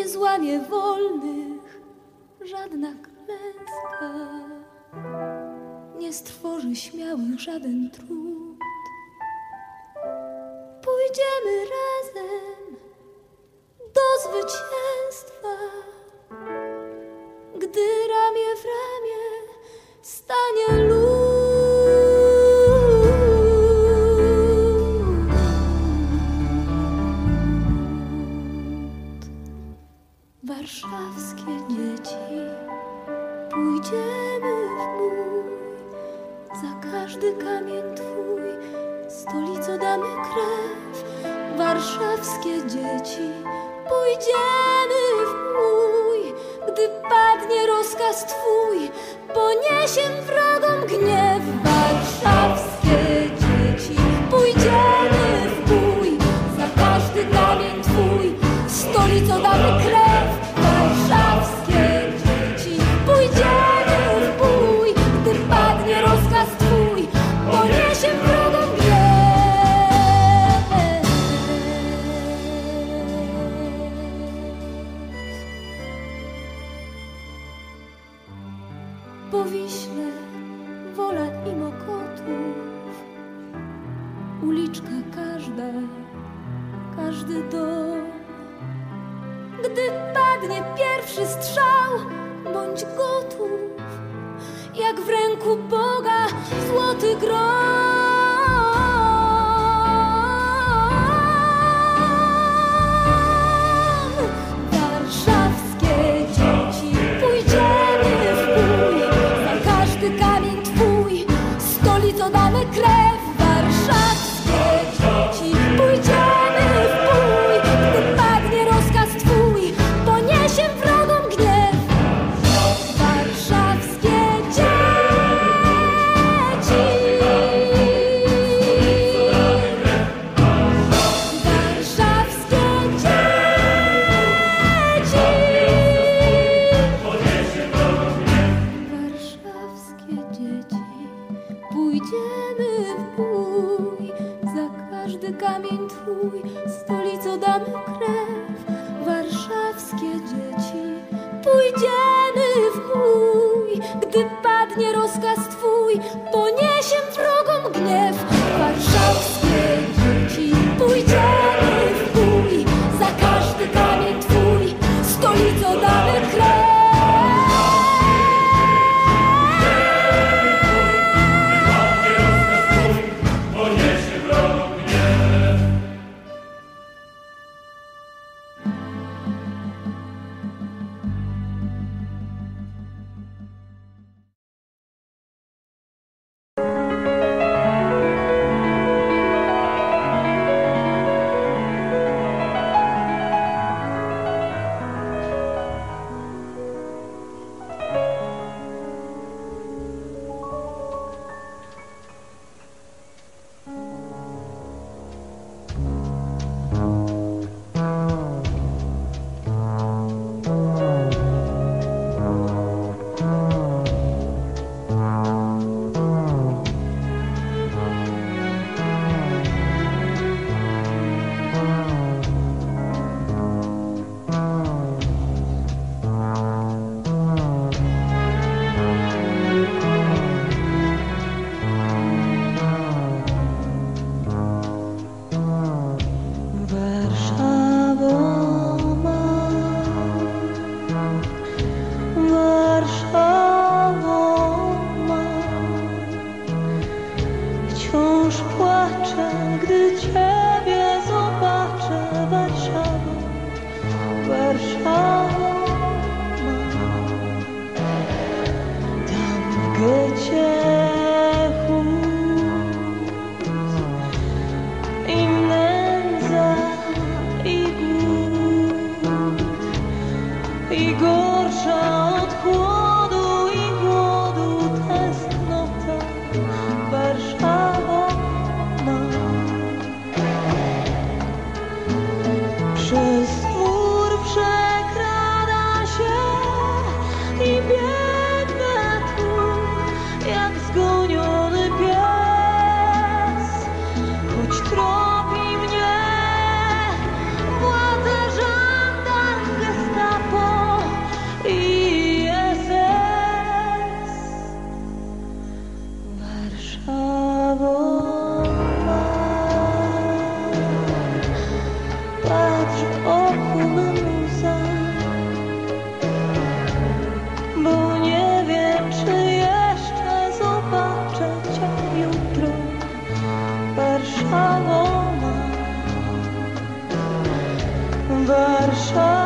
nie złamie wolnych żadna klęska, nie strwoży śmiałych żaden trud. Pójdziemy razem do zwycięstwa, gdy ramię w ramię stanie lud. Warszawskie dzieci, pójdziemy w bój, za każdy kamień twój, stolico damy krew. Warszawskie dzieci, pójdziemy w bój, gdy padnie rozkaz twój, poniesiem wrogom gniew. Warszawskie dzieci, pójdziemy w bój, za każdy kamień twój, stolico damy krew. Warszawskie dzieci, pójdziemy w bój, gdy padnie rozkaz twój, poniesiem wrogom gniew. Po Wiśle Wola i Mokotów, uliczka każda, każdy dom. Gdy padnie pierwszy strzał, bądź gotów, jak w ręku Boga złoty grom. Warszawskie dzieci, pójdziemy w bój, za każdy kamień twój, stolico damy krew. Warszawskie dzieci, pójdziemy w bój, gdy padnie rozkaz twój, poniesiem wrogom gniew. Warszawskie dzieci, warszawskie dzieci, warszawskie dzieci, pójdziemy w bój, za każdy kamień twój, stolico damy krew. Warszawskie dzieci, pójdziemy w bój, gdy padnie rozkaz twój, poniesiem wrogom gniew. Warszawskie dzieci, pójdziemy w bój, za każdy kamień twój, stolico damy krew. Warszawa.